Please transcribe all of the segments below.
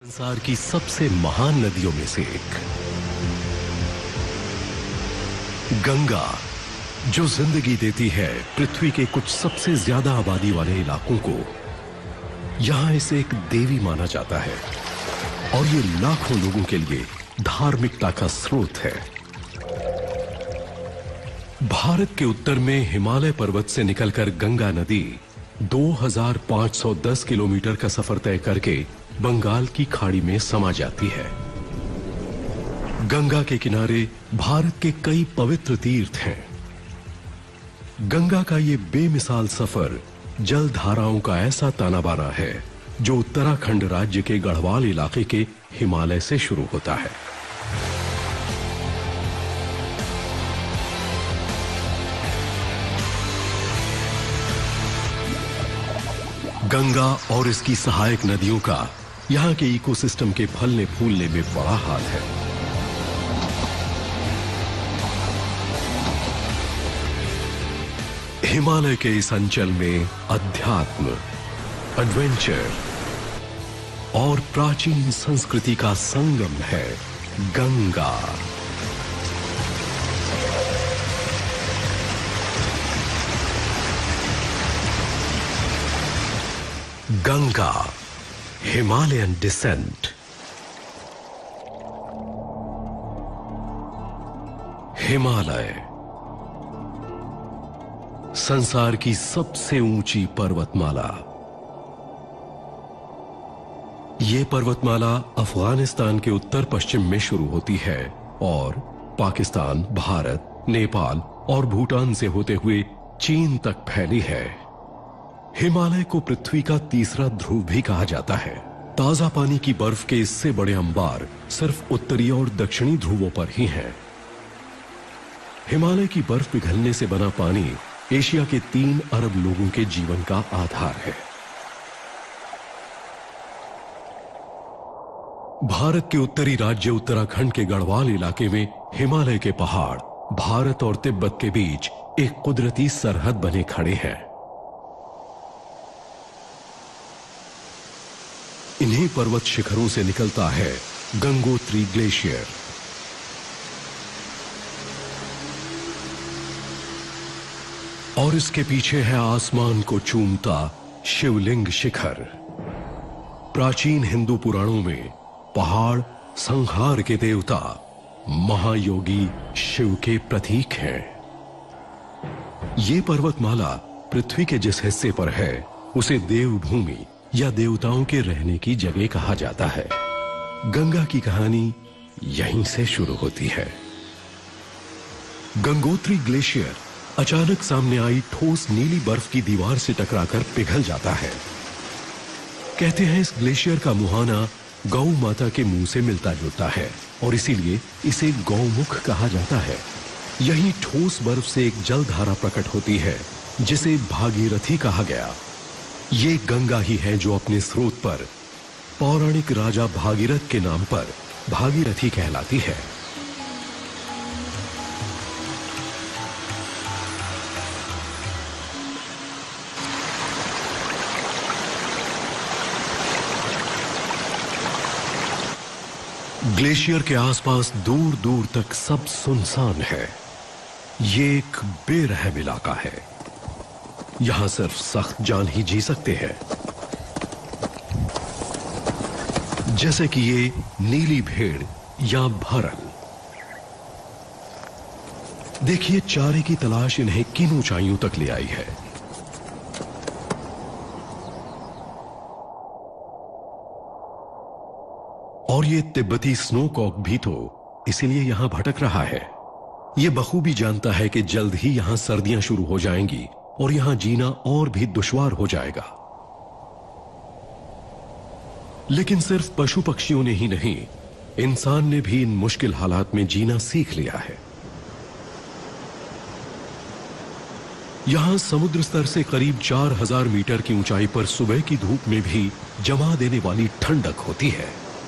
संसार की सबसे महान नदियों में से एक गंगा, जो जिंदगी देती है पृथ्वी के कुछ सबसे ज्यादा आबादी वाले इलाकों को, यहां इसे एक देवी माना जाता है और ये लाखों लोगों के लिए धार्मिकता का स्रोत है। भारत के उत्तर में हिमालय पर्वत से निकलकर गंगा नदी 2510 किलोमीटर का सफर तय करके बंगाल की खाड़ी में समा जाती है। गंगा के किनारे भारत के कई पवित्र तीर्थ हैं। गंगा का ये बेमिसाल सफर जल धाराओं का ऐसा ताना बाना है जो उत्तराखंड राज्य के गढ़वाल इलाके के हिमालय से शुरू होता है। गंगा और इसकी सहायक नदियों का यहां के इकोसिस्टम के फलने फूलने में बड़ा हाथ है। हिमालय के इस अंचल में अध्यात्म, एडवेंचर और प्राचीन संस्कृति का संगम है गंगा। Ganga, Himalayan descent. हिमालय संसार की सबसे ऊंची पर्वतमाला। यह पर्वतमाला अफगानिस्तान के उत्तर पश्चिम में शुरू होती है और पाकिस्तान, भारत, नेपाल और भूटान से होते हुए चीन तक फैली है। हिमालय को पृथ्वी का तीसरा ध्रुव भी कहा जाता है। ताजा पानी की बर्फ के इससे बड़े अंबार सिर्फ उत्तरी और दक्षिणी ध्रुवों पर ही हैं। हिमालय की बर्फ पिघलने से बना पानी एशिया के 3 अरब लोगों के जीवन का आधार है। भारत के उत्तरी राज्य उत्तराखंड के गढ़वाल इलाके में हिमालय के पहाड़ भारत और तिब्बत के बीच एक कुदरती सरहद बने खड़े हैं। इन्हीं पर्वत शिखरों से निकलता है गंगोत्री ग्लेशियर। और इसके पीछे है आसमान को चूमता शिवलिंग शिखर। प्राचीन हिंदू पुराणों में पहाड़ संहार के देवता महायोगी शिव के प्रतीक हैं। ये पर्वतमाला पृथ्वी के जिस हिस्से पर है उसे देवभूमि या देवताओं के रहने की जगह कहा जाता है। गंगा की कहानी यहीं से शुरू होती है। गंगोत्री ग्लेशियर अचानक सामने आई ठोस नीली बर्फ की दीवार से टकराकर पिघल जाता है। कहते हैं इस ग्लेशियर का मुहाना गौ माता के मुंह से मिलता जुलता है और इसीलिए इसे गौमुख कहा जाता है। यही ठोस बर्फ से एक जलधारा प्रकट होती है जिसे भागीरथी कहा गया। ये गंगा ही है जो अपने स्रोत पर पौराणिक राजा भागीरथ के नाम पर भागीरथी कहलाती है। ग्लेशियर के आसपास दूर दूर तक सब सुनसान है। ये एक बेरहम इलाका है। यहां सिर्फ सख्त जान ही जी सकते हैं, जैसे कि ये नीली भेड़ या भरल। देखिए चारे की तलाश इन्हें किन ऊंचाइयों तक ले आई है। और ये तिब्बती स्नोकॉक भी तो इसीलिए यहां भटक रहा है। ये बखूबी जानता है कि जल्द ही यहां सर्दियां शुरू हो जाएंगी और यहां जीना और भी दुश्वार हो जाएगा। लेकिन सिर्फ पशु पक्षियों ने ही नहीं, इंसान ने भी इन मुश्किल हालात में जीना सीख लिया है। यहां समुद्र स्तर से करीब 4000 मीटर की ऊंचाई पर सुबह की धूप में भी जमा देने वाली ठंडक होती है।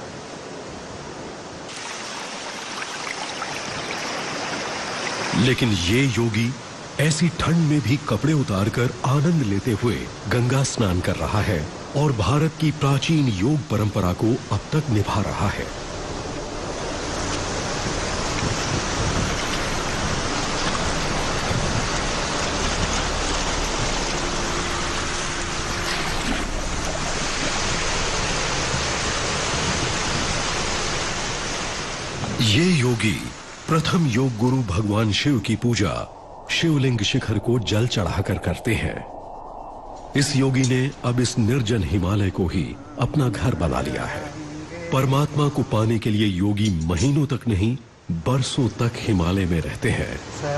लेकिन ये योगी ऐसी ठंड में भी कपड़े उतारकर आनंद लेते हुए गंगा स्नान कर रहा है और भारत की प्राचीन योग परंपरा को अब तक निभा रहा है। ये योगी प्रथम योग गुरु भगवान शिव की पूजा शिवलिंग शिखर को जल चढ़ाकर करते हैं। इस योगी ने अब इस निर्जन हिमालय को ही अपना घर बना लिया है। परमात्मा को पाने के लिए योगी महीनों तक नहीं, बरसों तक हिमालय में रहते हैं।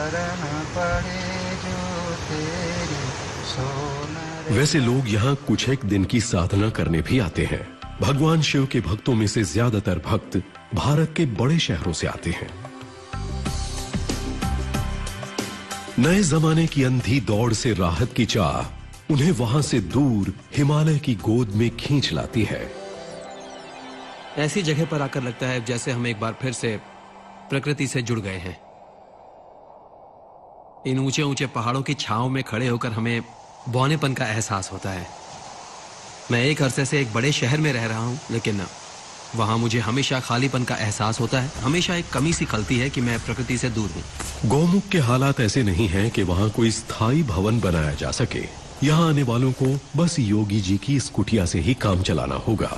वैसे लोग यहाँ कुछ एक दिन की साधना करने भी आते हैं। भगवान शिव के भक्तों में से ज्यादातर भक्त भारत के बड़े शहरों से आते हैं। नए जमाने की अंधी दौड़ से राहत की चाह उन्हें वहां से दूर हिमालय की गोद में खींच लाती है। ऐसी जगह पर आकर लगता है जैसे हम एक बार फिर से प्रकृति से जुड़ गए हैं। इन ऊंचे ऊंचे पहाड़ों की छांव में खड़े होकर हमें बौनेपन का एहसास होता है। मैं एक अरसे से एक बड़े शहर में रह रहा हूं, लेकिन वहां मुझे हमेशा खालीपन का एहसास होता है। हमेशा एक कमी सी खलती है कि मैं प्रकृति से दूर हूं। गौमुख के हालात ऐसे नहीं हैं कि वहां कोई स्थायी भवन बनाया जा सके। यहाँ आने वालों को बस योगी जी की इस कुटिया से ही काम चलाना होगा।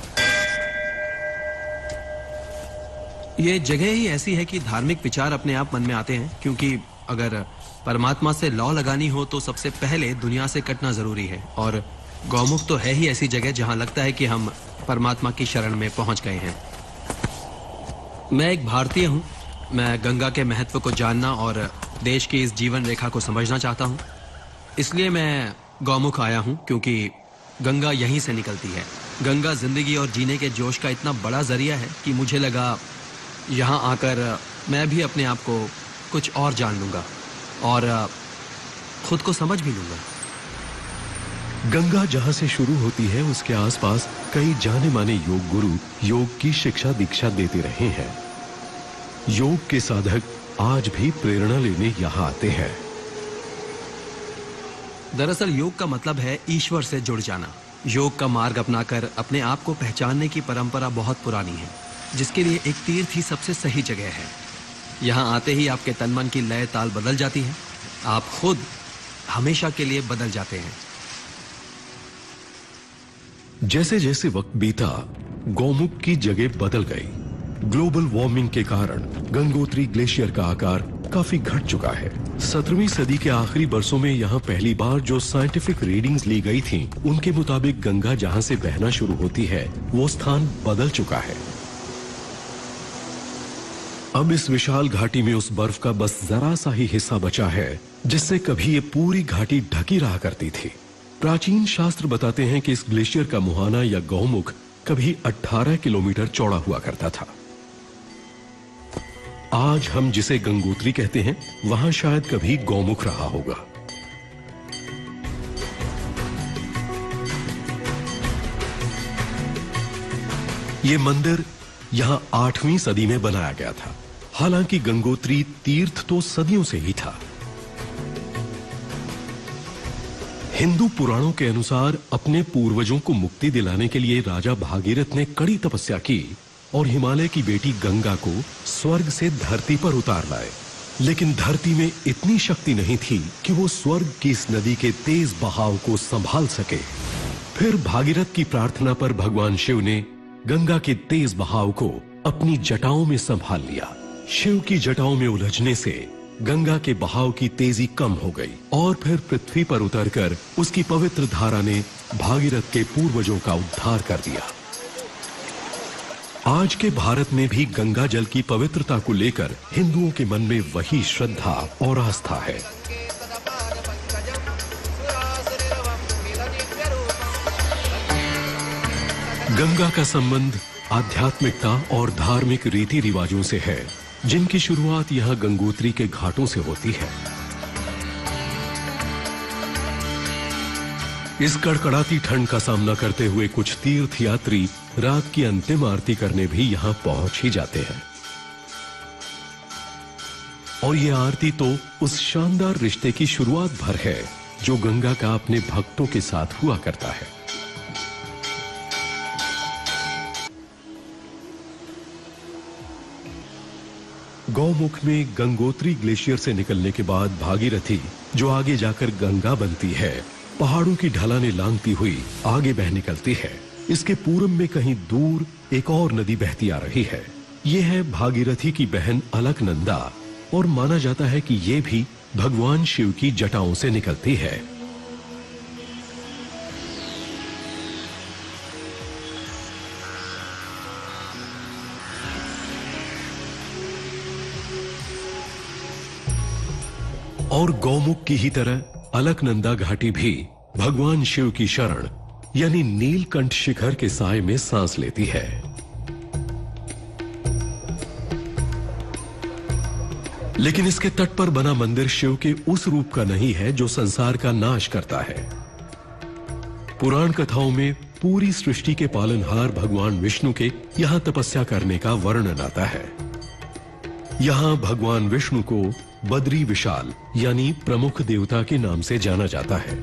ये जगह ही ऐसी है कि धार्मिक विचार अपने आप मन में आते हैं, क्योंकि अगर परमात्मा से लौ लगानी हो तो सबसे पहले दुनिया से कटना जरूरी है। और गौमुख तो है ही ऐसी जगह जहां लगता है कि हम परमात्मा की शरण में पहुंच गए हैं। मैं एक भारतीय हूं। मैं गंगा के महत्व को जानना और देश की इस जीवन रेखा को समझना चाहता हूं। इसलिए मैं गौमुख आया हूं, क्योंकि गंगा यहीं से निकलती है। गंगा जिंदगी और जीने के जोश का इतना बड़ा जरिया है कि मुझे लगा यहां आकर मैं भी अपने आप को कुछ और जान लूंगा और खुद को समझ भी लूंगा। गंगा जहां से शुरू होती है उसके आसपास कई जाने माने योग गुरु योग की शिक्षा दीक्षा देते रहे हैं। योग के साधक आज भी प्रेरणा लेने यहाँ आते हैं। दरअसल योग का मतलब है ईश्वर से जुड़ जाना। योग का मार्ग अपनाकर अपने आप को पहचानने की परंपरा बहुत पुरानी है, जिसके लिए एक तीर्थ ही सबसे सही जगह है। यहाँ आते ही आपके तन मन की लय ताल बदल जाती है। आप खुद हमेशा के लिए बदल जाते हैं। जैसे जैसे वक्त बीता, गौमुख की जगह बदल गई। ग्लोबल वार्मिंग के कारण गंगोत्री ग्लेशियर का आकार काफी घट चुका है। 17वीं सदी के आखिरी वर्षों में यहाँ पहली बार जो साइंटिफिक रीडिंग्स ली गई थीं, उनके मुताबिक गंगा जहाँ से बहना शुरू होती है वो स्थान बदल चुका है। अब इस विशाल घाटी में उस बर्फ का बस जरा सा ही हिस्सा बचा है जिससे कभी ये पूरी घाटी ढकी रहा करती थी। प्राचीन शास्त्र बताते हैं कि इस ग्लेशियर का मुहाना या गौमुख कभी 18 किलोमीटर चौड़ा हुआ करता था। आज हम जिसे गंगोत्री कहते हैं, वहां शायद कभी गौमुख रहा होगा। ये मंदिर यहां 8वीं सदी में बनाया गया था। हालांकि गंगोत्री तीर्थ तो सदियों से ही था। हिंदू पुराणों के अनुसार अपने पूर्वजों को मुक्ति दिलाने के लिए राजा भागीरथ ने कड़ी तपस्या की और हिमालय की बेटी गंगा को स्वर्ग से धरती पर उतार लाए। लेकिन धरती में इतनी शक्ति नहीं थी कि वो स्वर्ग की इस नदी के तेज बहाव को संभाल सके। फिर भागीरथ की प्रार्थना पर भगवान शिव ने गंगा के तेज बहाव को अपनी जटाओं में संभाल लिया। शिव की जटाओं में उलझने से गंगा के बहाव की तेजी कम हो गई और फिर पृथ्वी पर उतरकर उसकी पवित्र धारा ने भागीरथ के पूर्वजों का उद्धार कर दिया। आज के भारत में भी गंगा जल की पवित्रता को लेकर हिंदुओं के मन में वही श्रद्धा और आस्था है। गंगा का संबंध आध्यात्मिकता और धार्मिक रीति रिवाजों से है, जिनकी शुरुआत यहां गंगोत्री के घाटों से होती है। इस कड़कड़ाती ठंड का सामना करते हुए कुछ तीर्थ यात्री रात की अंतिम आरती करने भी यहां पहुंच ही जाते हैं। और ये आरती तो उस शानदार रिश्ते की शुरुआत भर है जो गंगा का अपने भक्तों के साथ हुआ करता है। गौमुख में गंगोत्री ग्लेशियर से निकलने के बाद भागीरथी, जो आगे जाकर गंगा बनती है, पहाड़ों की ढलानें लांघती हुई आगे बह निकलती है। इसके पूर्व में कहीं दूर एक और नदी बहती आ रही है। ये है भागीरथी की बहन अलकनंदा, और माना जाता है कि ये भी भगवान शिव की जटाओं से निकलती है। और गौमुख की ही तरह अलकनंदा घाटी भी भगवान शिव की शरण यानी नीलकंठ शिखर के साए में सांस लेती है। लेकिन इसके तट पर बना मंदिर शिव के उस रूप का नहीं है जो संसार का नाश करता है। पुराण कथाओं में पूरी सृष्टि के पालनहार भगवान विष्णु के यहां तपस्या करने का वर्णन आता है। यहां भगवान विष्णु को बद्री विशाल यानी प्रमुख देवता के नाम से जाना जाता है।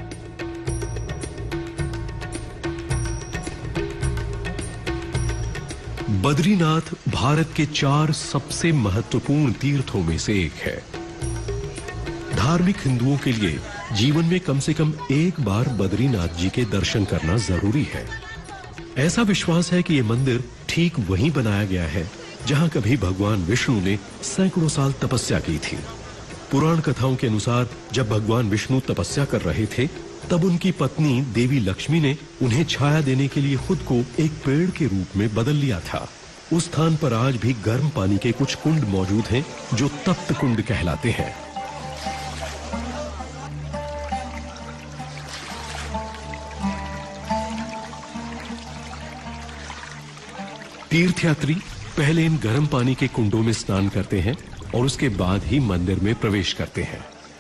बद्रीनाथ भारत के 4 सबसे महत्वपूर्ण तीर्थों में से एक है। धार्मिक हिंदुओं के लिए जीवन में कम से कम एक बार बद्रीनाथ जी के दर्शन करना जरूरी है। ऐसा विश्वास है कि यह मंदिर ठीक वहीं बनाया गया है जहां कभी भगवान विष्णु ने सैकड़ों साल तपस्या की थी। पुराण कथाओं के अनुसार जब भगवान विष्णु तपस्या कर रहे थे, तब उनकी पत्नी देवी लक्ष्मी ने उन्हें छाया देने के लिए खुद को एक पेड़ के रूप में बदल लिया था। उस स्थान पर आज भी गर्म पानी के कुछ कुंड मौजूद हैं जो तप्त कुंड कहलाते हैं। तीर्थयात्री पहले इन गर्म पानी के कुंडों में स्नान करते हैं और उसके बाद ही मंदिर में प्रवेश करते हैं।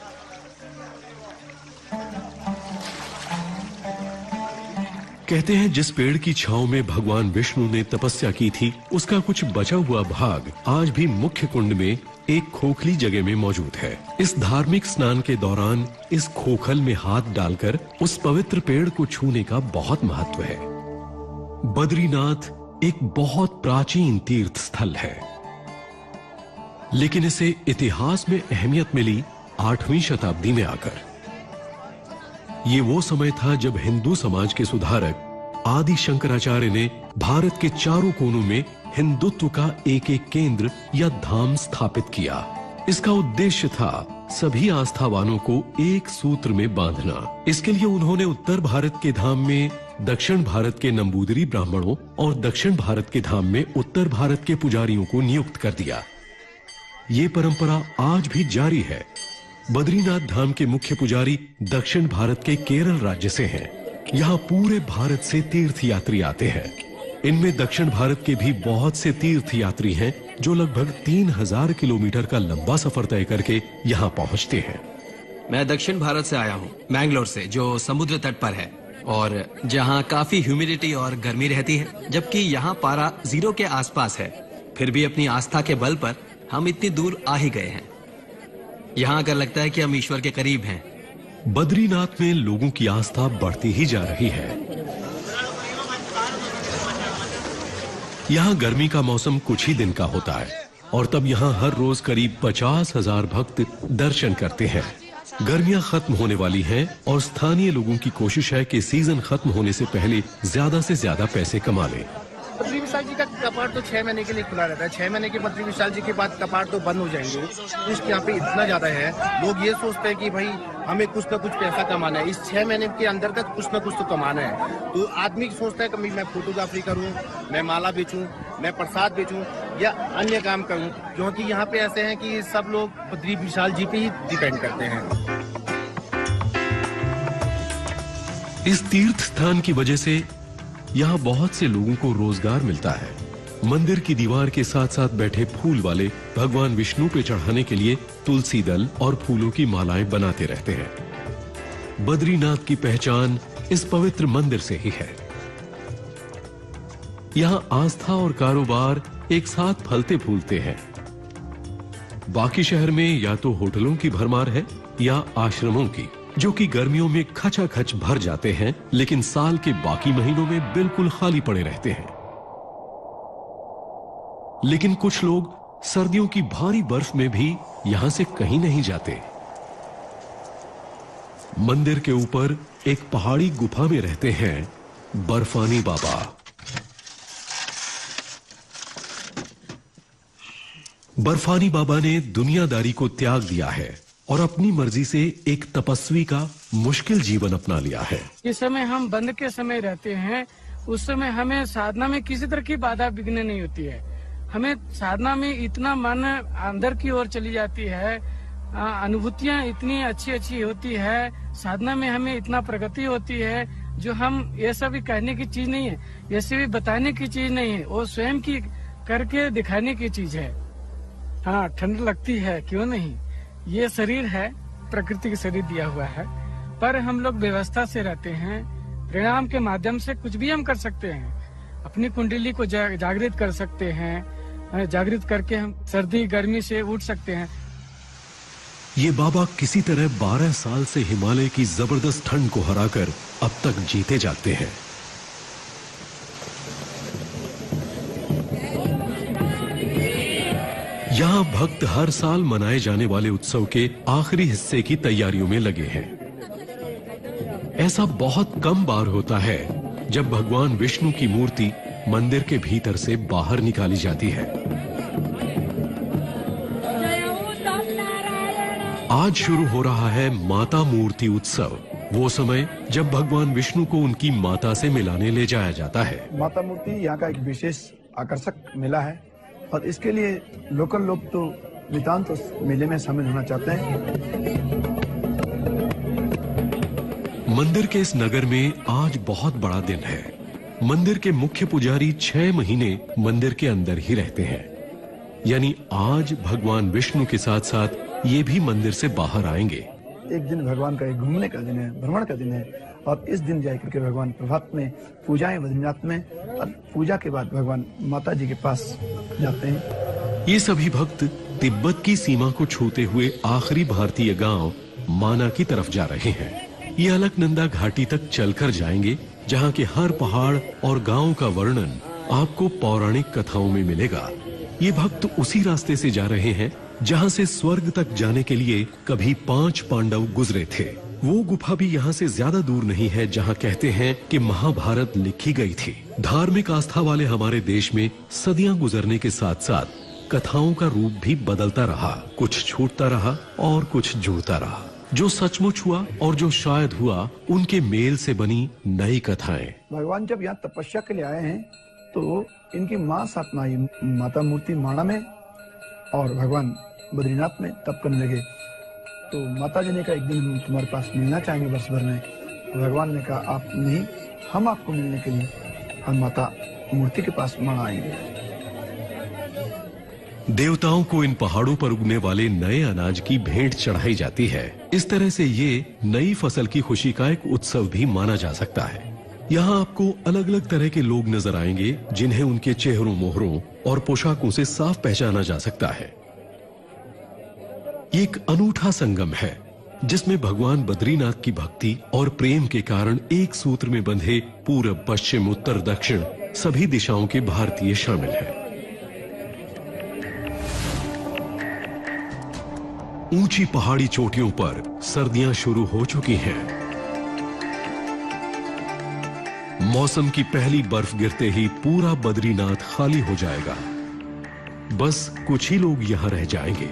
कहते हैं जिस पेड़ की छांव में भगवान विष्णु ने तपस्या की थी, उसका कुछ बचा हुआ भाग आज भी मुख्य कुंड में एक खोखली जगह में मौजूद है। इस धार्मिक स्नान के दौरान इस खोखल में हाथ डालकर उस पवित्र पेड़ को छूने का बहुत महत्व है। बद्रीनाथ एक बहुत प्राचीन तीर्थ स्थल है, लेकिन इसे इतिहास में अहमियत मिली 8वीं शताब्दी में आकर। ये वो समय था जब हिंदू समाज के सुधारक आदि शंकराचार्य ने भारत के चारों कोनों में हिंदुत्व का एक एक केंद्र या धाम स्थापित किया। इसका उद्देश्य था सभी आस्थावानों को एक सूत्र में बांधना। इसके लिए उन्होंने उत्तर भारत के धाम में दक्षिण भारत के नंबूदरी ब्राह्मणों और दक्षिण भारत के धाम में उत्तर भारत के पुजारियों को नियुक्त कर दिया। ये परंपरा आज भी जारी है। बद्रीनाथ धाम के मुख्य पुजारी दक्षिण भारत के केरल राज्य से हैं। यहाँ पूरे भारत से तीर्थ यात्री आते हैं। इनमें दक्षिण भारत के भी बहुत से तीर्थ यात्री हैं जो लगभग 3000 किलोमीटर का लंबा सफर तय करके यहाँ पहुँचते हैं। मैं दक्षिण भारत से आया हूँ, मैंगलोर से, जो समुद्र तट पर है और जहाँ काफी ह्यूमिडिटी और गर्मी रहती है, जबकि यहाँ पारा 0 के आसपास है। फिर भी अपनी आस्था के बल पर हम इतनी दूर आ ही गए हैं। यहाँ आकर लगता है कि हम ईश्वर के करीब हैं। बद्रीनाथ में लोगों की आस्था बढ़ती ही जा रही है। यहाँ गर्मी का मौसम कुछ ही दिन का होता है और तब यहाँ हर रोज करीब 50,000 भक्त दर्शन करते हैं। गर्मियाँ खत्म होने वाली हैं और स्थानीय लोगों की कोशिश है कि सीजन खत्म होने से पहले ज्यादा से ज्यादा पैसे कमा लें। बद्री विशाल जी का कपाट तो 6 महीने के लिए खुला रहता है। 6 महीने के बद्री विशाल जी के बाद कपाट तो बंद हो जाएंगे। रिस्क यहाँ पे इतना ज्यादा है, लोग ये सोचते हैं कि भाई हमें कुछ ना कुछ पैसा कमाना है, इस 6 महीने के अंदर तक कुछ ना कुछ तो कमाना है। तो आदमी सोचता है कि मैं फोटोग्राफी करूँ, मैं माला बेचूं, मैं प्रसाद बेचूं या अन्य काम करूं, क्योंकि यहाँ पे ऐसे हैं कि सब लोग बद्री विशाल जी पे ही डिपेंड करते हैं। इस तीर्थ स्थान की वजह से यहाँ बहुत से लोगों को रोजगार मिलता है। मंदिर की दीवार के साथ साथ बैठे फूल वाले भगवान विष्णु पे चढ़ाने के लिए तुलसी दल और फूलों की मालाएं बनाते रहते हैं। बद्रीनाथ की पहचान इस पवित्र मंदिर से ही है। यहाँ आस्था और कारोबार एक साथ फलते फूलते हैं। बाकी शहर में या तो होटलों की भरमार है या आश्रमों की, जो कि गर्मियों में खचाखच भर जाते हैं, लेकिन साल के बाकी महीनों में बिल्कुल खाली पड़े रहते हैं। लेकिन कुछ लोग सर्दियों की भारी बर्फ में भी यहां से कहीं नहीं जाते। मंदिर के ऊपर एक पहाड़ी गुफा में रहते हैं बर्फानी बाबा। बर्फानी बाबा ने दुनियादारी को त्याग दिया है और अपनी मर्जी से एक तपस्वी का मुश्किल जीवन अपना लिया है। इस समय हम बंद के समय रहते हैं, उस समय हमें साधना में किसी तरह की बाधा विघ्न नहीं होती है। हमें साधना में इतना मन अंदर की ओर चली जाती है, अनुभूतियां इतनी अच्छी अच्छी होती है, साधना में हमें इतना प्रगति होती है जो हम ये सब कहने की चीज नहीं है, ये सिर्फ बताने की चीज नहीं है, वो स्वयं की करके दिखाने की चीज है। हाँ, ठंड लगती है, क्यों नहीं। ये शरीर है, प्रकृति का शरीर दिया हुआ है, पर हम लोग व्यवस्था से रहते हैं। प्रणाम के माध्यम से कुछ भी हम कर सकते हैं, अपनी कुंडली को जागृत कर सकते हैं, जागृत करके हम सर्दी गर्मी से उठ सकते हैं। ये बाबा किसी तरह 12 साल से हिमालय की जबरदस्त ठंड को हराकर अब तक जीते जागते हैं। यहाँ भक्त हर साल मनाए जाने वाले उत्सव के आखिरी हिस्से की तैयारियों में लगे हैं। ऐसा बहुत कम बार होता है जब भगवान विष्णु की मूर्ति मंदिर के भीतर से बाहर निकाली जाती है। आज शुरू हो रहा है माता मूर्ति उत्सव, वो समय जब भगवान विष्णु को उनकी माता से मिलाने ले जाया जाता है। माता मूर्ति यहाँ का एक विशेष आकर्षक मेला है और इसके लिए लोकल लोग तो नितांत उस मेले में शामिल होना चाहते हैं। मंदिर के इस नगर में आज बहुत बड़ा दिन है। मंदिर के मुख्य पुजारी 6 महीने मंदिर के अंदर ही रहते हैं, यानी आज भगवान विष्णु के साथ साथ ये भी मंदिर से बाहर आएंगे। एक दिन भगवान का एक घूमने का दिन है, भ्रमण का दिन है, और इस दिन जाकर के भगवान प्रभात में पूजाएं बद्रीनाथ में, और पूजा के बाद भगवान माता जी के पास जाते हैं। ये सभी भक्त तिब्बत की सीमा को छूते हुए आखिरी भारतीय गांव माना की तरफ जा रहे हैं। ये अलकनंदा घाटी तक चलकर जाएंगे, जहां के हर पहाड़ और गांव का वर्णन आपको पौराणिक कथाओं में मिलेगा। ये भक्त उसी रास्ते से जा रहे हैं जहां से स्वर्ग तक जाने के लिए कभी 5 पांडव गुजरे थे। वो गुफा भी यहाँ से ज्यादा दूर नहीं है जहाँ कहते हैं कि महाभारत लिखी गई थी। धार्मिक आस्था वाले हमारे देश में सदियां गुजरने के साथ साथ कथाओं का रूप भी बदलता रहा, कुछ छूटता रहा और कुछ जुड़ता रहा। जो सचमुच हुआ और जो शायद हुआ, उनके मेल से बनी नई कथाएं। भगवान जब यहाँ तपस्या के लिए आए हैं तो इनकी माँ साथ में आई, माता मूर्ति माणा में, और भगवान बद्रीनाथ में तप करने लगे। तो माता जी ने कहा एक दिन हम तुम्हारे पास मिलना चाहेंगे वर्ष भर में। तो भगवान ने कहा आप नहीं, हम आपको मिलने के लिए हम माता मूर्ति के पास माणा आएंगे। देवताओं को इन पहाड़ों पर उगने वाले नए अनाज की भेंट चढ़ाई जाती है। इस तरह से ये नई फसल की खुशी का एक उत्सव भी माना जा सकता है। यहाँ आपको अलग अलग तरह के लोग नजर आएंगे, जिन्हें उनके चेहरों मोहरों और पोशाकों से साफ पहचाना जा सकता है। ये एक अनूठा संगम है जिसमें भगवान बद्रीनाथ की भक्ति और प्रेम के कारण एक सूत्र में बंधे पूरब पश्चिम उत्तर दक्षिण सभी दिशाओं के भारतीय शामिल हैं। ऊंची पहाड़ी चोटियों पर सर्दियां शुरू हो चुकी हैं। मौसम की पहली बर्फ गिरते ही पूरा बद्रीनाथ खाली हो जाएगा। बस कुछ ही लोग यहां रह जाएंगे।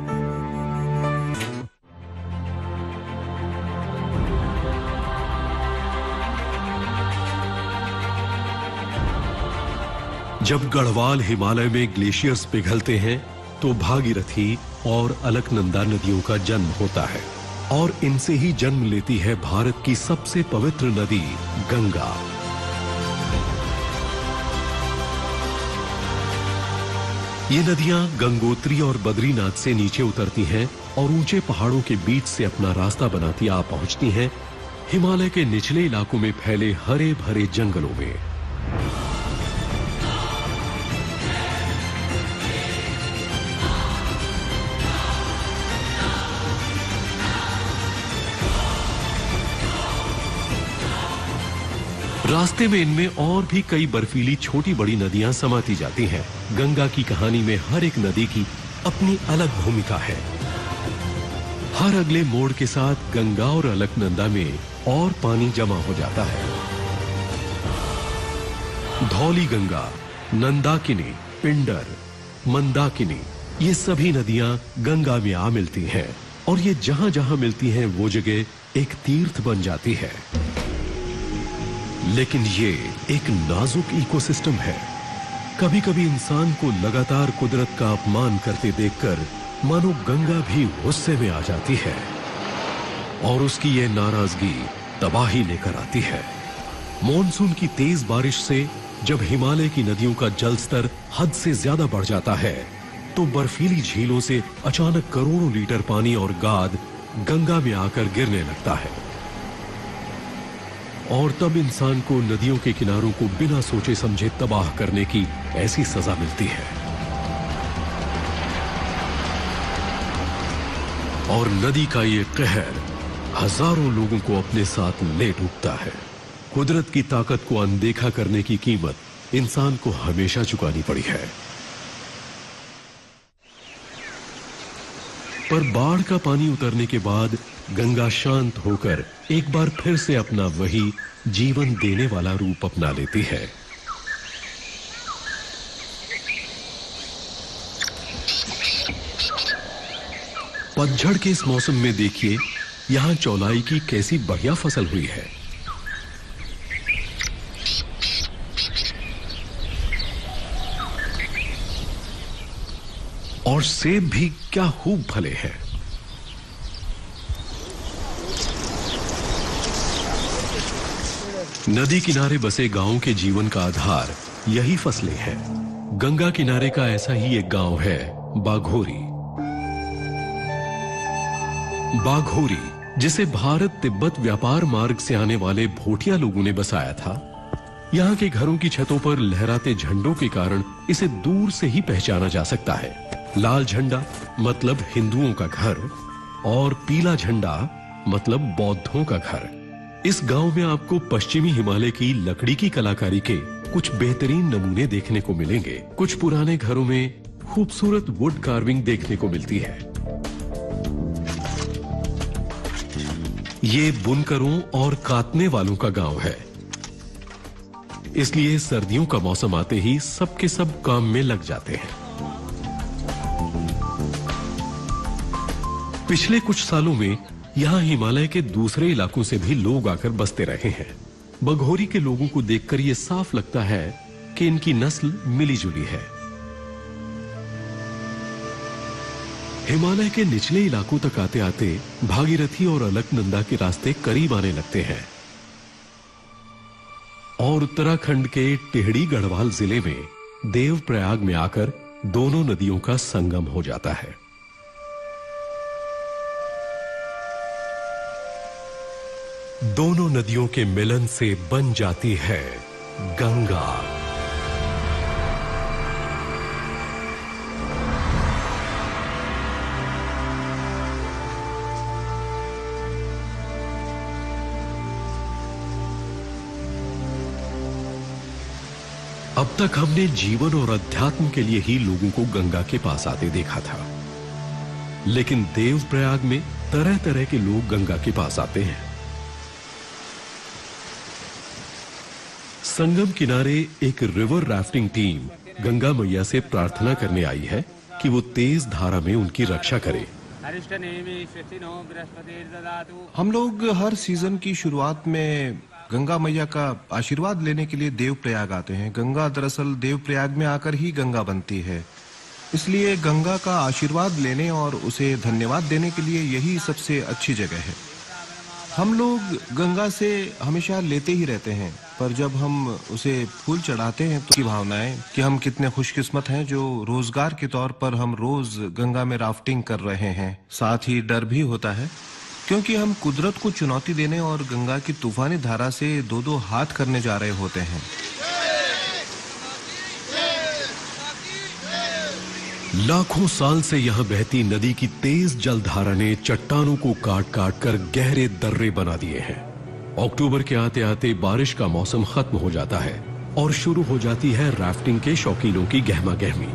जब गढ़वाल हिमालय में ग्लेशियर्स पिघलते हैं तो भागीरथी और अलकनंदा नदियों का जन्म होता है, और इनसे ही जन्म लेती है भारत की सबसे पवित्र नदी गंगा। ये नदियां गंगोत्री और बद्रीनाथ से नीचे उतरती हैं और ऊंचे पहाड़ों के बीच से अपना रास्ता बनाती आ पहुंचती हैं हिमालय के निचले इलाकों में फैले हरे भरे जंगलों में। रास्ते में इनमें और भी कई बर्फीली छोटी बड़ी नदियां समाती जाती हैं। गंगा की कहानी में हर एक नदी की अपनी अलग भूमिका है। हर अगले मोड़ के साथ गंगा और अलकनंदा में और पानी जमा हो जाता है। धौली गंगा, नंदाकिनी, पिंडर, मंदाकिनी, ये सभी नदियां गंगा में आ मिलती हैं और ये जहां जहां मिलती हैं वो जगह एक तीर्थ बन जाती है। लेकिन ये एक नाजुक इकोसिस्टम है। कभी कभी इंसान को लगातार कुदरत का अपमान करते देखकर मानो गंगा भी गुस्से में आ जाती है और उसकी ये नाराजगी तबाही लेकर आती है। मॉनसून की तेज बारिश से जब हिमालय की नदियों का जल स्तर हद से ज्यादा बढ़ जाता है तो बर्फीली झीलों से अचानक करोड़ों लीटर पानी और गाद गंगा में आकर गिरने लगता है और तब इंसान को नदियों के किनारों को बिना सोचे समझे तबाह करने की ऐसी सजा मिलती है। और नदी का ये कहर हजारों लोगों को अपने साथ ले डूबता है। कुदरत की ताकत को अनदेखा करने की कीमत इंसान को हमेशा चुकानी पड़ी है। पर बाढ़ का पानी उतरने के बाद गंगा शांत होकर एक बार फिर से अपना वही जीवन देने वाला रूप अपना लेती है। पतझड़ के इस मौसम में देखिए यहां चौलाई की कैसी बढ़िया फसल हुई है। और सेब भी क्या खूब फले हैं। नदी किनारे बसे गांवों के जीवन का आधार यही फसलें हैं। गंगा किनारे का ऐसा ही एक गांव है बाघोरी। बाघोरी जिसे भारत तिब्बत व्यापार मार्ग से आने वाले भोटिया लोगों ने बसाया था। यहाँ के घरों की छतों पर लहराते झंडों के कारण इसे दूर से ही पहचाना जा सकता है। लाल झंडा मतलब हिंदुओं का घर और पीला झंडा मतलब बौद्धों का घर। इस गांव में आपको पश्चिमी हिमालय की लकड़ी की कलाकारी के कुछ बेहतरीन नमूने देखने को मिलेंगे। कुछ पुराने घरों में खूबसूरत वुड कार्विंग देखने को मिलती है। ये बुनकरों और काटने वालों का गांव है, इसलिए सर्दियों का मौसम आते ही सबके सब काम में लग जाते हैं। पिछले कुछ सालों में यहाँ हिमालय के दूसरे इलाकों से भी लोग आकर बसते रहे हैं। बाघोरी के लोगों को देखकर यह साफ लगता है कि इनकी नस्ल मिली जुली है। हिमालय के निचले इलाकों तक आते आते भागीरथी और अलकनंदा के रास्ते करीब आने लगते हैं और उत्तराखंड के टिहरी गढ़वाल जिले में देवप्रयाग में आकर दोनों नदियों का संगम हो जाता है। दोनों नदियों के मिलन से बन जाती है गंगा। अब तक हमने जीवन और अध्यात्म के लिए ही लोगों को गंगा के पास आते देखा था, लेकिन देवप्रयाग में तरह तरह के लोग गंगा के पास आते हैं। संगम किनारे एक रिवर राफ्टिंग टीम गंगा मैया से प्रार्थना करने आई है कि वो तेज धारा में उनकी रक्षा करे। हम लोग हर सीजन की शुरुआत में गंगा मैया का आशीर्वाद लेने के लिए देवप्रयाग आते हैं। गंगा दरअसल देवप्रयाग में आकर ही गंगा बनती है, इसलिए गंगा का आशीर्वाद लेने और उसे धन्यवाद देने के लिए यही सबसे अच्छी जगह है। हम लोग गंगा से हमेशा लेते ही रहते हैं, पर जब हम उसे फूल चढ़ाते हैं तो की भावनाएं कि हम कितने खुशकिस्मत हैं जो रोजगार के तौर पर हम रोज गंगा में राफ्टिंग कर रहे हैं। साथ ही डर भी होता है क्योंकि हम कुदरत को चुनौती देने और गंगा की तूफानी धारा से दो दो हाथ करने जा रहे होते हैं। लाखों साल से यहां बहती नदी की तेज जलधारा ने चट्टानों को काट काट कर गहरे दर्रे बना दिए हैं अक्टूबर के आते आते बारिश का मौसम खत्म हो जाता है और शुरू हो जाती है राफ्टिंग के शौकीनों की गहमा गहमी।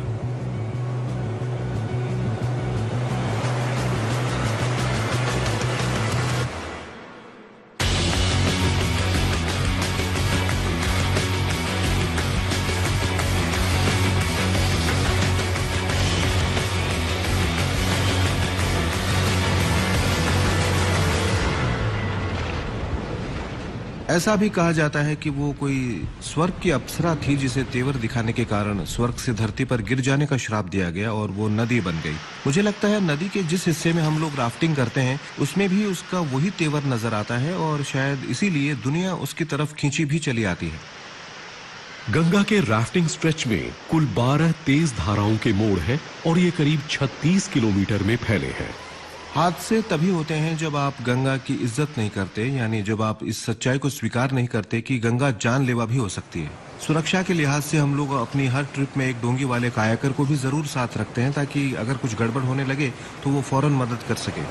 ऐसा भी कहा जाता है कि वो कोई स्वर्ग की अप्सरा थी जिसे तेवर दिखाने के कारण स्वर्ग से धरती पर गिर जाने का श्राप दिया गया और वो नदी बन गई। मुझे लगता है नदी के जिस हिस्से में हम लोग राफ्टिंग करते हैं उसमें भी उसका वही तेवर नजर आता है और शायद इसीलिए दुनिया उसकी तरफ खींची भी चली आती है। गंगा के राफ्टिंग स्ट्रेच में कुल 12 तेज धाराओं के मोड़ हैं और ये करीब 36 किलोमीटर में फैले हैं। हादसे तभी होते हैं जब आप गंगा की इज्जत नहीं करते, यानी जब आप इस सच्चाई को स्वीकार नहीं करते कि गंगा जानलेवा भी हो सकती है। सुरक्षा के लिहाज से हम लोग अपनी हर ट्रिप में एक डोंगी वाले कायाकर को भी जरूर साथ रखते हैं ताकि अगर कुछ गड़बड़ होने लगे तो वो फौरन मदद कर सके।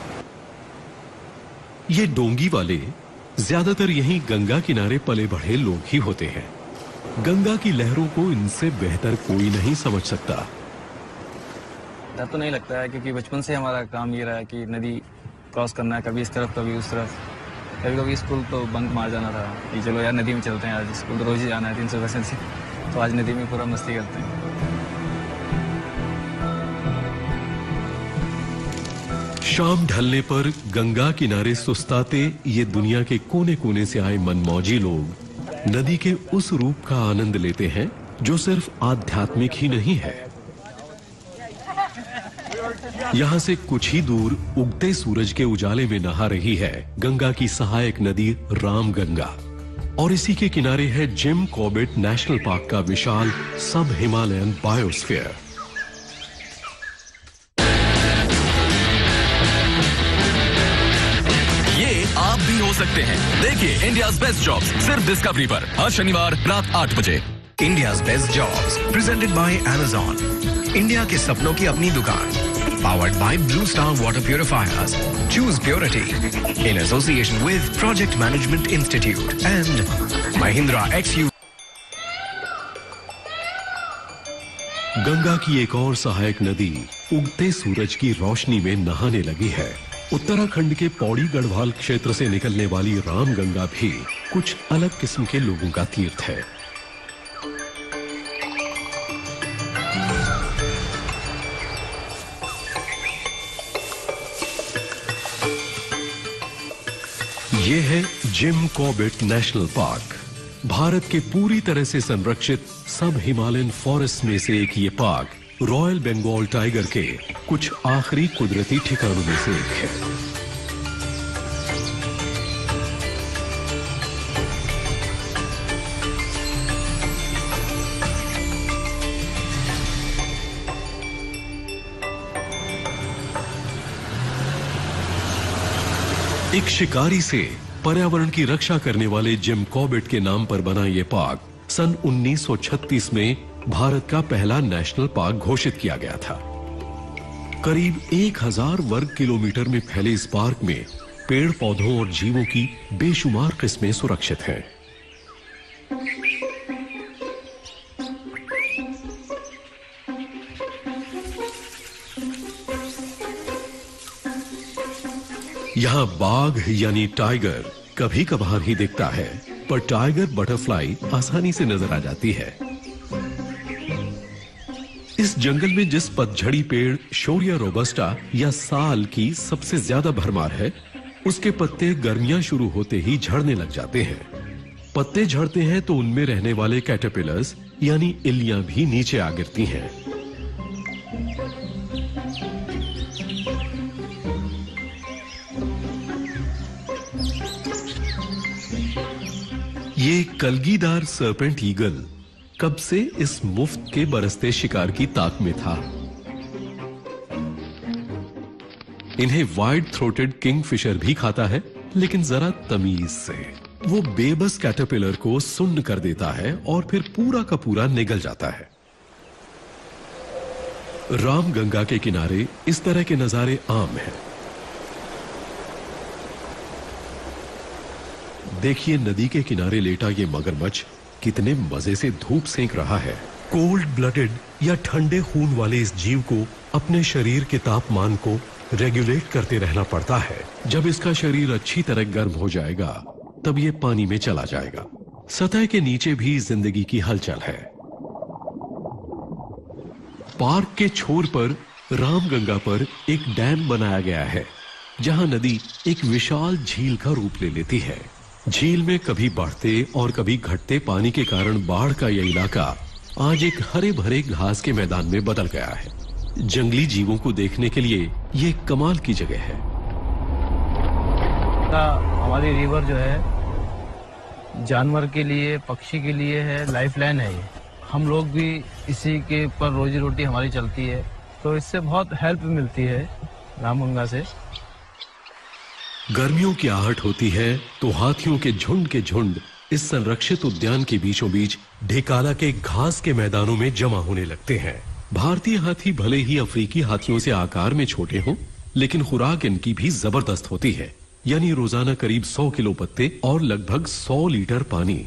ये डोंगी वाले ज्यादातर यहीं गंगा किनारे पले बढ़े लोग ही होते हैं। गंगा की लहरों को इनसे बेहतर कोई नहीं समझ सकता। डर तो नहीं लगता है क्योंकि बचपन से हमारा काम ये रहा है कि नदी क्रॉस करना है, कभी इस तरफ कभी उस तरफ। कभी कभी स्कूल तो बंक मार जाना था कि चलो यार नदी में चलते हैं, आज स्कूल तो रोज ही जाना है 300% से, तो आज नदी में पूरा मस्ती करते हैं। शाम ढलने पर गंगा किनारे सुस्ताते ये दुनिया के कोने कोने से आए मनमौजी लोग नदी के उस रूप का आनंद लेते हैं जो सिर्फ आध्यात्मिक ही नहीं है। यहां से कुछ ही दूर उगते सूरज के उजाले में नहा रही है गंगा की सहायक नदी राम गंगा और इसी के किनारे है जिम कॉर्बेट नेशनल पार्क का विशाल सब हिमालयन बायोस्फीयर। ये आप भी हो सकते हैं। देखिए इंडियाज बेस्ट जॉब्स सिर्फ डिस्कवरी पर हर शनिवार रात 8 बजे। India's best jobs presented by Amazon. India के सपनों की अपनी दुकान। Powered by Blue Star Water Purifiers. Choose purity in association with Project Management Institute and Mahindra XU. Ganga की एक और सहायक नदी उगते सूरज की रोशनी में नहाने लगी है। उत्तराखंड के पौड़ी गढ़वाल क्षेत्र से निकलने वाली राम गंगा भी कुछ अलग किस्म के लोगों का तीर्थ है। ये है Jim Corbett national park. Bharat के पूरी तरह से संरक्षित सब हिमालयन फॉरेस्ट में से एक ये पार्क रॉयल बंगाल टाइगर के कुछ आखिरी कुदरती ठिकानों में से एक है। एक शिकारी से पर्यावरण की रक्षा करने वाले जिम कॉर्बेट के नाम पर बना यह पार्क सन 1936 में भारत का पहला नेशनल पार्क घोषित किया गया था। करीब 1000 वर्ग किलोमीटर में फैले इस पार्क में पेड़ पौधों और जीवों की बेशुमार किस्में सुरक्षित हैं। यहाँ बाघ यानी टाइगर कभी कभार ही दिखता है, पर टाइगर बटरफ्लाई आसानी से नजर आ जाती है। इस जंगल में जिस पतझड़ी पेड़ शोरिया रोबस्टा या साल की सबसे ज्यादा भरमार है, उसके पत्ते गर्मियां शुरू होते ही झड़ने लग जाते हैं। पत्ते झड़ते हैं तो उनमें रहने वाले कैटरपिलर्स यानी इल्लियां भी नीचे आ गिरती हैं। ये कलगीदार सर्पेंट ईगल कब से इस मुफ्त के बरसते शिकार की ताक में था। इन्हें वाइड थ्रोटेड किंगफिशर भी खाता है, लेकिन जरा तमीज से। वो बेबस कैटरपिलर को सुन्न कर देता है और फिर पूरा का पूरा निगल जाता है। राम गंगा के किनारे इस तरह के नजारे आम हैं। देखिए नदी के किनारे लेटा ये मगरमच्छ कितने मजे से धूप सेंक रहा है। कोल्ड ब्लडेड या ठंडे खून वाले इस जीव को अपने शरीर के तापमान को रेगुलेट करते रहना पड़ता है। जब इसका शरीर अच्छी तरह गर्म हो जाएगा तब ये पानी में चला जाएगा। सतह के नीचे भी जिंदगी की हलचल है। पार्क के छोर पर रामगंगा पर एक डैम बनाया गया है जहां नदी एक विशाल झील का रूप ले लेती है। झील में कभी बढ़ते और कभी घटते पानी के कारण बाढ़ का यह इलाका आज एक हरे भरे घास के मैदान में बदल गया है। जंगली जीवों को देखने के लिए ये कमाल की जगह है। हमारी रिवर जो है जानवर के लिए, पक्षी के लिए है, लाइफलाइन है ये। हम लोग भी इसी के ऊपर रोजी रोटी हमारी चलती है, तो इससे बहुत हेल्प मिलती है रामगंगा से। गर्मियों की आहट होती है तो हाथियों के झुंड इस संरक्षित उद्यान के बीचों बीच ढेकाला के घास के मैदानों में जमा होने लगते हैं। भारतीय हाथी भले ही अफ्रीकी हाथियों से आकार में छोटे हों, लेकिन खुराक इनकी भी जबरदस्त होती है, यानी रोजाना करीब 100 किलो पत्ते और लगभग 100 लीटर पानी।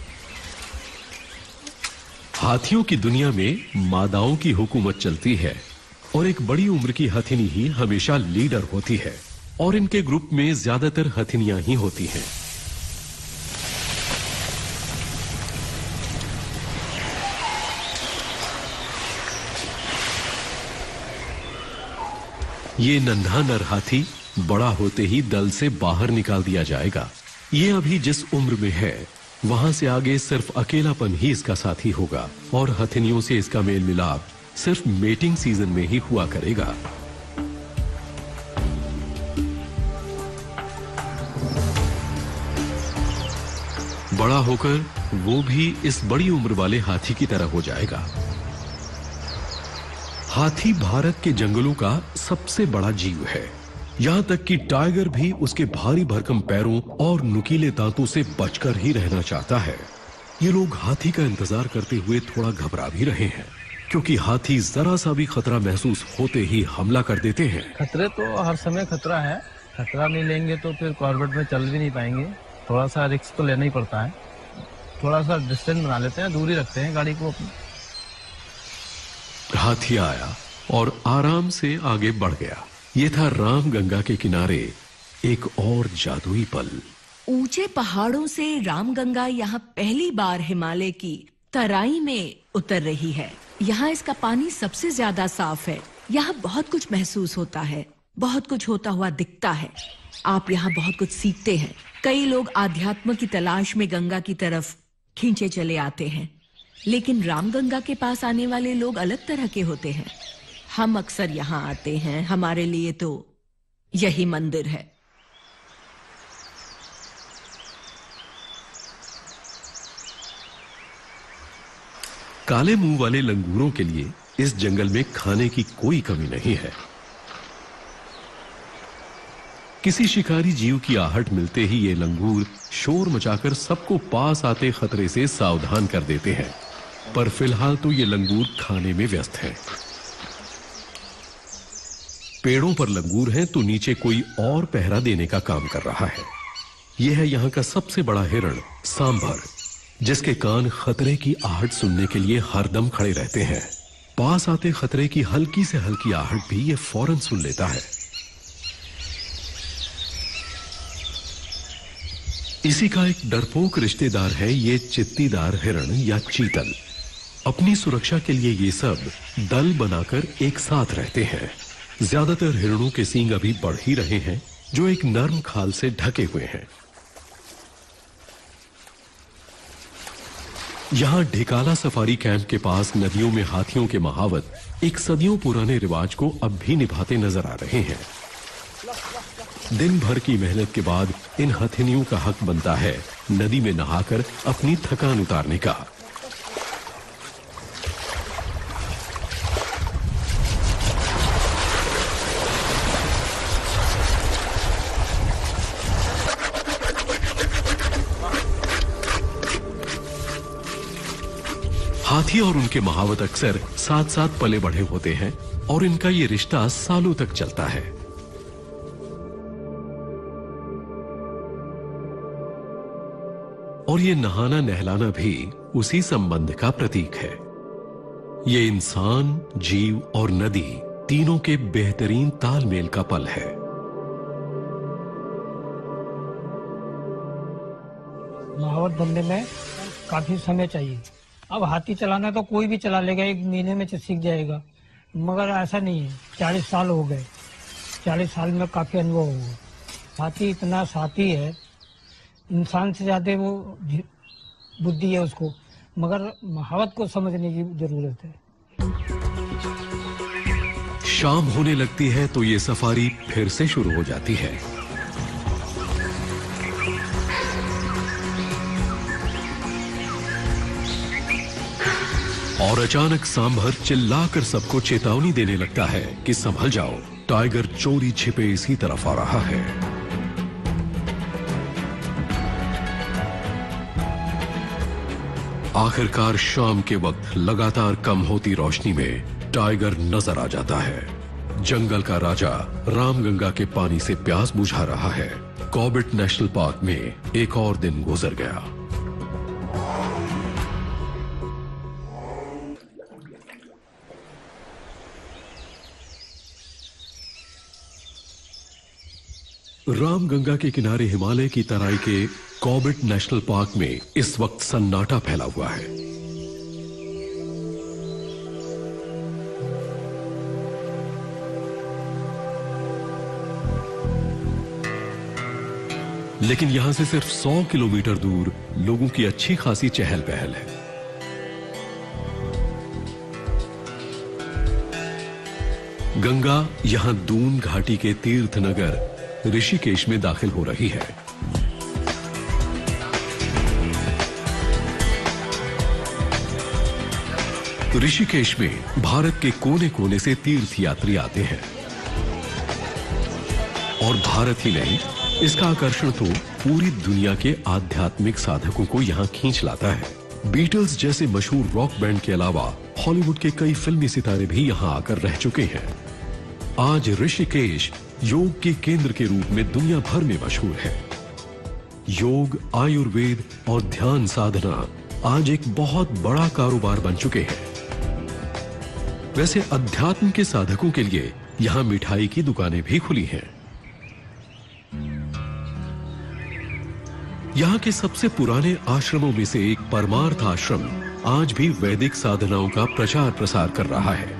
हाथियों की दुनिया में मादाओं की हुकूमत चलती है और एक बड़ी उम्र की हथिनी ही हमेशा लीडर होती है और इनके ग्रुप में ज्यादातर हथिनियां ही होती हैं। ये नन्हा नर हाथी बड़ा होते ही दल से बाहर निकाल दिया जाएगा। ये अभी जिस उम्र में है वहां से आगे सिर्फ अकेलापन ही इसका साथी होगा और हथिनियों से इसका मेल मिलाप सिर्फ मेटिंग सीजन में ही हुआ करेगा। बड़ा होकर वो भी इस बड़ी उम्र वाले हाथी की तरह हो जाएगा। हाथी भारत के जंगलों का सबसे बड़ा जीव है। यहां तक कि टाइगर भी उसके भारी भरकम पैरों और नुकीले दांतों से बचकर ही रहना चाहता है। ये लोग हाथी का इंतजार करते हुए थोड़ा घबरा भी रहे हैं, क्योंकि हाथी जरा सा भी खतरा महसूस होते ही हमला कर देते हैं। खतरे तो हर समय खतरा है। खतरा नहीं लेंगे तो फिर कॉर्बेट में चल भी नहीं पाएंगे। थोड़ा सा रिस्क तो लेना ही पड़ता है। थोड़ा सा डिस्टेंस बना लेते हैं, दूरी रखते हैं गाड़ी को अपनी। हाथी आया और आराम से आगे बढ़ गया। ये था रामगंगा के किनारे एक और जादुई पल। ऊंचे पहाड़ों से रामगंगा यहाँ पहली बार हिमालय की तराई में उतर रही है। यहाँ इसका पानी सबसे ज्यादा साफ है। यहाँ बहुत कुछ महसूस होता है, बहुत कुछ होता हुआ दिखता है। आप यहाँ बहुत कुछ सीखते हैं। कई लोग आध्यात्म की तलाश में गंगा की तरफ खींचे चले आते हैं, लेकिन रामगंगा के पास आने वाले लोग अलग तरह के होते हैं। हम अक्सर यहाँ आते हैं, हमारे लिए तो यही मंदिर है। काले मुंह वाले लंगूरों के लिए इस जंगल में खाने की कोई कमी नहीं है। किसी शिकारी जीव की आहट मिलते ही ये लंगूर शोर मचाकर सबको पास आते खतरे से सावधान कर देते हैं, पर फिलहाल तो ये लंगूर खाने में व्यस्त हैं। पेड़ों पर लंगूर हैं तो नीचे कोई और पहरा देने का काम कर रहा है। यह है यहाँ का सबसे बड़ा हिरण सांभर, जिसके कान खतरे की आहट सुनने के लिए हरदम खड़े रहते हैं। पास आते खतरे की हल्की से हल्की आहट भी ये फौरन सुन लेता है। इसी का एक डरपोक रिश्तेदार है ये चित्तीदार हिरण या चीतल। अपनी सुरक्षा के लिए ये सब दल बनाकर एक साथ रहते हैं। ज्यादातर हिरणों के सींग अभी बढ़ ही रहे हैं, जो एक नर्म खाल से ढके हुए हैं। यहां ढेकाला सफारी कैंप के पास नदियों में हाथियों के महावत एक सदियों पुराने रिवाज को अब भी निभाते नजर आ रहे हैं। दिन भर की मेहनत के बाद इन हथिनियों का हक बनता है नदी में नहाकर अपनी थकान उतारने का। हाथी और उनके महावत अक्सर साथ साथ पले बढ़े होते हैं और इनका ये रिश्ता सालों तक चलता है। और ये नहाना नहलाना भी उसी संबंध का प्रतीक है। ये इंसान, जीव और नदी तीनों के बेहतरीन तालमेल का पल है। महावत बनने में काफी समय चाहिए। अब हाथी चलाना तो कोई भी चला लेगा, 1 महीने में सीख जाएगा, मगर ऐसा नहीं है। 40 साल हो गए, 40 साल में काफी अनुभव हुआ। हाथी इतना साथी है, इंसान से ज्यादा वो बुद्धि है उसको, मगर महावत को समझने की जरूरत है। शाम होने लगती है तो ये सफारी फिर से शुरू हो जाती है। और अचानक सांभर चिल्लाकर सबको चेतावनी देने लगता है कि संभल जाओ, टाइगर चोरी छिपे इसी तरफ आ रहा है। आखिरकार शाम के वक्त लगातार कम होती रोशनी में टाइगर नजर आ जाता है। जंगल का राजा रामगंगा के पानी से प्यास बुझा रहा है। कॉर्बेट नेशनल पार्क में एक और दिन गुजर गया। रामगंगा के किनारे हिमालय की तराई के कॉर्बेट नेशनल पार्क में इस वक्त सन्नाटा फैला हुआ है। लेकिन यहां से सिर्फ 100 किलोमीटर दूर लोगों की अच्छी खासी चहल पहल है। गंगा यहां दून घाटी के तीर्थ नगर ऋषिकेश में दाखिल हो रही है। ऋषिकेश में भारत के कोने कोने से तीर्थ यात्री आते हैं। और भारत ही नहीं, इसका आकर्षण तो पूरी दुनिया के आध्यात्मिक साधकों को यहां खींच लाता है। बीटल्स जैसे मशहूर रॉक बैंड के अलावा हॉलीवुड के कई फिल्मी सितारे भी यहां आकर रह चुके हैं। आज ऋषिकेश योग के केंद्र के रूप में दुनिया भर में मशहूर है। योग, आयुर्वेद और ध्यान साधना आज एक बहुत बड़ा कारोबार बन चुके हैं। वैसे अध्यात्म के साधकों के लिए यहां मिठाई की दुकानें भी खुली हैं। यहां के सबसे पुराने आश्रमों में से एक परमार्थ आश्रम आज भी वैदिक साधनाओं का प्रचार प्रसार कर रहा है।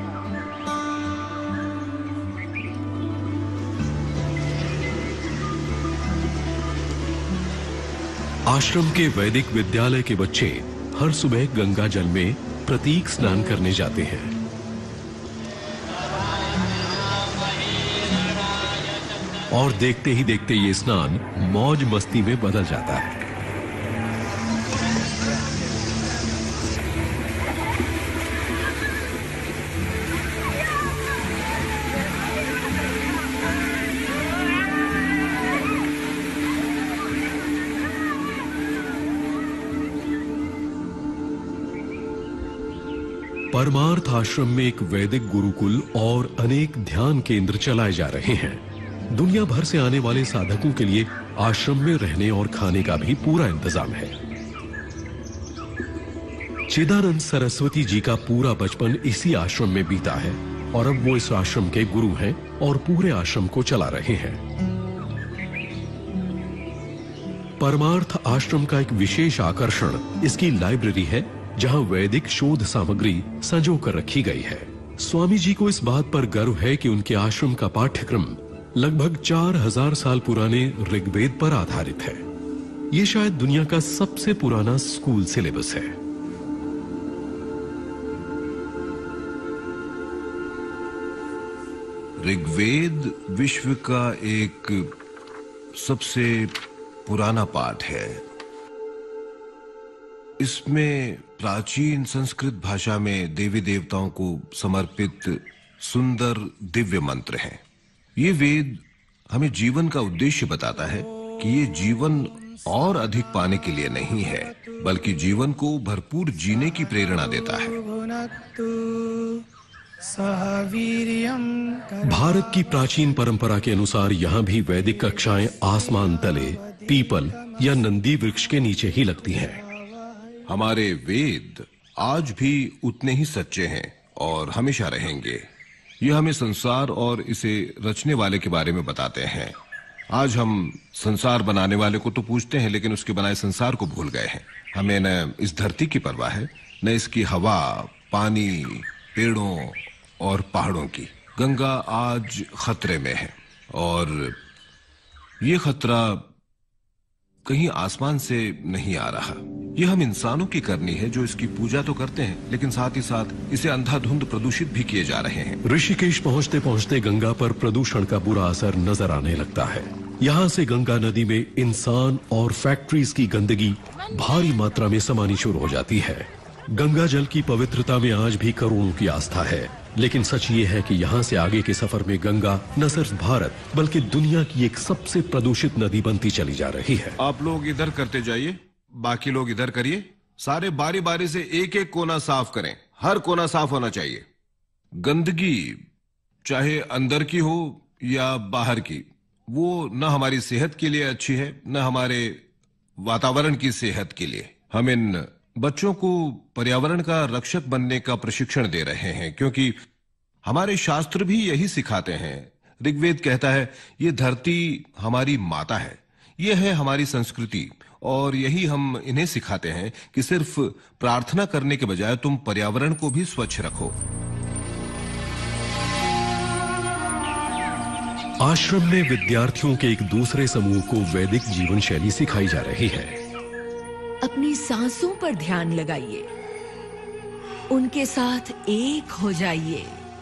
आश्रम के वैदिक विद्यालय के बच्चे हर सुबह गंगा जल में प्रतीक स्नान करने जाते हैं। और देखते ही देखते ये स्नान मौज मस्ती में बदल जाता है। परमार्थ आश्रम में एक वैदिक गुरुकुल और अनेक ध्यान केंद्र चलाए जा रहे हैं। दुनिया भर से आने वाले साधकों के लिए आश्रम में रहने और खाने का भी पूरा इंतजाम है। चिदानंद सरस्वती जी का पूरा बचपन इसी आश्रम में बीता है और अब वो इस आश्रम के गुरु हैं और पूरे आश्रम को चला रहे हैं। परमार्थ आश्रम का एक विशेष आकर्षण इसकी लाइब्रेरी है, जहां वैदिक शोध सामग्री संजो कर रखी गई है। स्वामी जी को इस बात पर गर्व है कि उनके आश्रम का पाठ्यक्रम लगभग 4000 साल पुराने ऋग्वेद पर आधारित है। ये शायद दुनिया का सबसे पुराना स्कूल सिलेबस है। ऋग्वेद विश्व का एक सबसे पुराना पाठ है। इसमें प्राचीन संस्कृत भाषा में देवी देवताओं को समर्पित सुंदर दिव्य मंत्र हैं। ये वेद हमें जीवन का उद्देश्य बताता है कि ये जीवन और अधिक पाने के लिए नहीं है, बल्कि जीवन को भरपूर जीने की प्रेरणा देता है। भारत की प्राचीन परंपरा के अनुसार यहाँ भी वैदिक कक्षाएं आसमान तले पीपल या नंदी वृक्ष के नीचे ही लगती हैं। हमारे वेद आज भी उतने ही सच्चे हैं और हमेशा रहेंगे। ये हमें संसार और इसे रचने वाले के बारे में बताते हैं। आज हम संसार बनाने वाले को तो पूछते हैं, लेकिन उसके बनाए संसार को भूल गए हैं। हमें न इस धरती की परवाह है, न इसकी हवा, पानी, पेड़ों और पहाड़ों की। गंगा आज खतरे में है और ये खतरा कहीं आसमान से नहीं आ रहा। ये हम इंसानों की करनी है जो इसकी पूजा तो करते हैं, लेकिन साथ ही साथ इसे अंधाधुंध प्रदूषित भी किए जा रहे हैं। ऋषिकेश पहुंचते पहुंचते गंगा पर प्रदूषण का बुरा असर नजर आने लगता है। यहाँ से गंगा नदी में इंसान और फैक्ट्रीज की गंदगी भारी मात्रा में समानी शुरू हो जाती है। गंगा जल की पवित्रता में आज भी करोड़ों की आस्था है, लेकिन सच ये है कि यहाँ से आगे के सफर में गंगा न सिर्फ भारत बल्कि दुनिया की एक सबसे प्रदूषित नदी बनती चली जा रही है। आप लोग इधर करते जाइए, बाकी लोग इधर करिए। सारे बारी बारी से एक एक कोना साफ करें। हर कोना साफ होना चाहिए। गंदगी चाहे अंदर की हो या बाहर की, वो न हमारी सेहत के लिए अच्छी है, न हमारे वातावरण की सेहत के लिए। हम इन बच्चों को पर्यावरण का रक्षक बनने का प्रशिक्षण दे रहे हैं, क्योंकि हमारे शास्त्र भी यही सिखाते हैं। ऋग्वेद कहता है ये धरती हमारी माता है, ये है हमारी संस्कृति, और यही हम इन्हें सिखाते हैं कि सिर्फ प्रार्थना करने के बजाय तुम पर्यावरण को भी स्वच्छ रखो। आश्रम में विद्यार्थियों के एक दूसरे समूह को वैदिक जीवन शैली सिखाई जा रही है। अपनी सांसों पर ध्यान लगाइए, उनके साथ एक हो जाइए।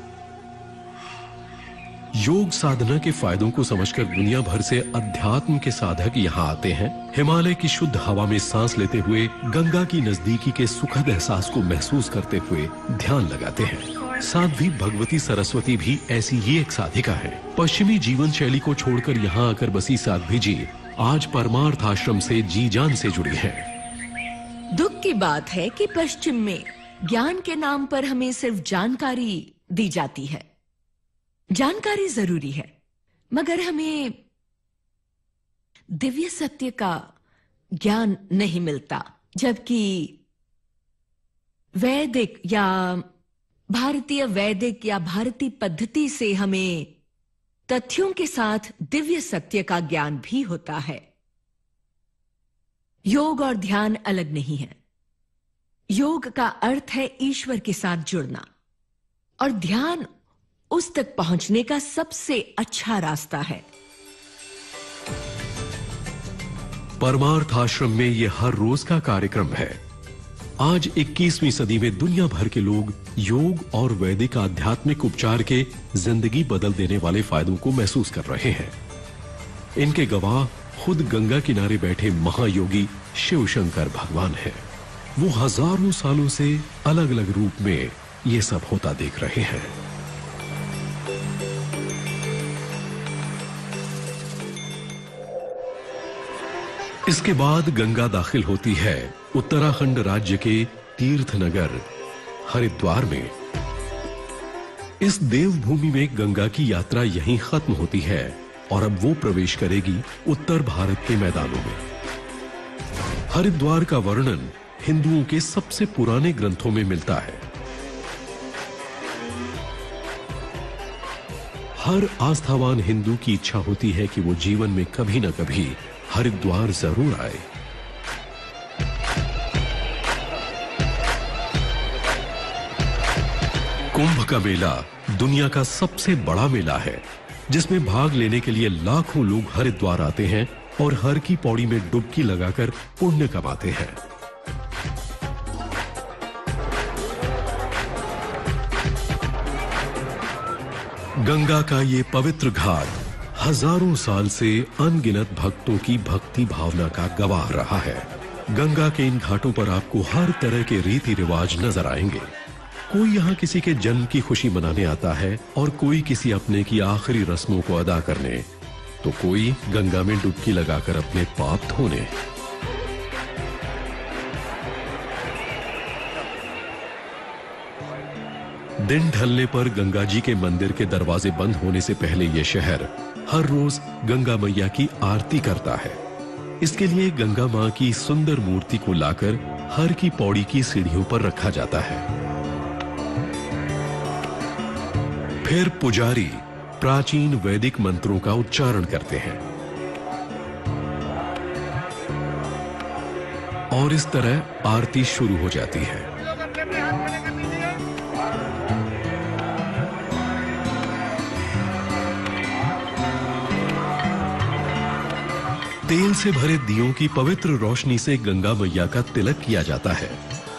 योग साधना के फायदों को समझकर दुनिया भर से अध्यात्म के साधक यहाँ आते हैं। हिमालय की शुद्ध हवा में सांस लेते हुए गंगा की नजदीकी के सुखद एहसास को महसूस करते हुए ध्यान लगाते हैं। साध्वी भगवती सरस्वती भी ऐसी ही एक साधिका है। पश्चिमी जीवन शैली को छोड़कर यहाँ आकर बसी साध्वी जी आज परमार्थ आश्रम से जी जान से जुड़ी है। दुख की बात है कि पश्चिम में ज्ञान के नाम पर हमें सिर्फ जानकारी दी जाती है। जानकारी जरूरी है, मगर हमें दिव्य सत्य का ज्ञान नहीं मिलता। जबकि वैदिक या भारतीय वैदिक या भारतीय पद्धति से हमें तथ्यों के साथ दिव्य सत्य का ज्ञान भी होता है। योग और ध्यान अलग नहीं है। योग का अर्थ है ईश्वर के साथ जुड़ना, और ध्यान उस तक पहुंचने का सबसे अच्छा रास्ता है। परमार्थ आश्रम में यह हर रोज का कार्यक्रम है। आज 21वीं सदी में दुनिया भर के लोग योग और वैदिक आध्यात्मिक उपचार के जिंदगी बदल देने वाले फायदों को महसूस कर रहे हैं। इनके गवाह खुद गंगा किनारे बैठे महायोगी शिव शंकर भगवान है। वो हजारों सालों से अलग अलग रूप में ये सब होता देख रहे हैं। इसके बाद गंगा दाखिल होती है उत्तराखंड राज्य के तीर्थ नगर हरिद्वार में। इस देवभूमि में गंगा की यात्रा यहीं खत्म होती है और अब वो प्रवेश करेगी उत्तर भारत के मैदानों में। हरिद्वार का वर्णन हिंदुओं के सबसे पुराने ग्रंथों में मिलता है। हर आस्थावान हिंदू की इच्छा होती है कि वो जीवन में कभी न कभी हरिद्वार जरूर आए। कुंभ का मेला दुनिया का सबसे बड़ा मेला है, जिसमें भाग लेने के लिए लाखों लोग हरिद्वार आते हैं और हर की पौड़ी में डुबकी लगाकर पुण्य कमाते हैं। गंगा का ये पवित्र घाट हजारों साल से अनगिनत भक्तों की भक्ति भावना का गवाह रहा है। गंगा के इन घाटों पर आपको हर तरह के रीति रिवाज नजर आएंगे। कोई यहाँ किसी के जन्म की खुशी मनाने आता है और कोई किसी अपने की आखिरी रस्मों को अदा करने, तो कोई गंगा में डुबकी लगाकर अपने पाप धोने। दिन ढलने पर गंगा जी के मंदिर के दरवाजे बंद होने से पहले यह शहर हर रोज गंगा मैया की आरती करता है। इसके लिए गंगा मां की सुंदर मूर्ति को लाकर हर की पौड़ी की सीढ़ियों पर रखा जाता है। फिर पुजारी प्राचीन वैदिक मंत्रों का उच्चारण करते हैं और इस तरह आरती शुरू हो जाती है। तेल से भरे दियों की पवित्र रोशनी से गंगा मैया का तिलक किया जाता है